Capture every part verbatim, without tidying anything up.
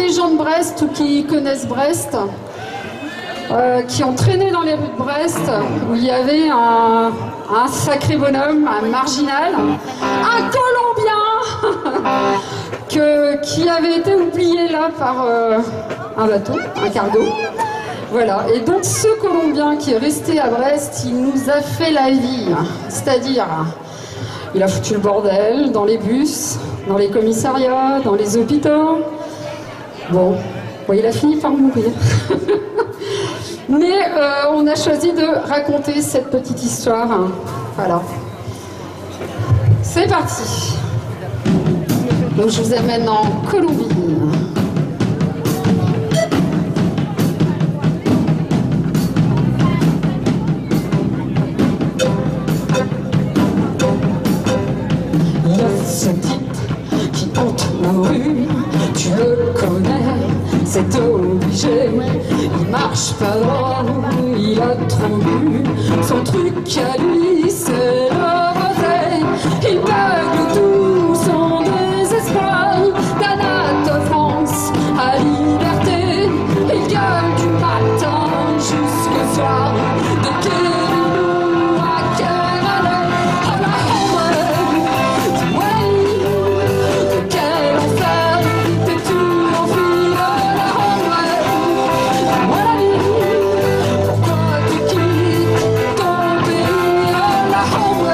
les gens de Brest ou qui connaissent Brest, euh, qui ont traîné dans les rues de Brest, où il y avait un, un sacré bonhomme, un marginal, un Colombien, que, qui avait été oublié là par euh, un bateau, un cargo. Voilà, et donc ce Colombien qui est resté à Brest, il nous a fait la vie, c'est-à-dire il a foutu le bordel dans les bus, dans les commissariats, dans les hôpitaux. Bon, bon il a fini par mourir. Mais euh, on a choisi de raconter cette petite histoire. Voilà. C'est parti. Donc je vous amène en Colombie. Ce type qui hante nos rues, tu le connais, c'est obligé. Il marche pas droit, il a trop bu. Son truc à lui, c'est le rosé. Il beugle tout son désespoir. D'Anatole France à Liberté, il gueule du matin jusqu'au soir. De Kérénou à Kérénou, oh la home.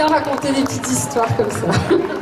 bien raconter des petites histoires comme ça.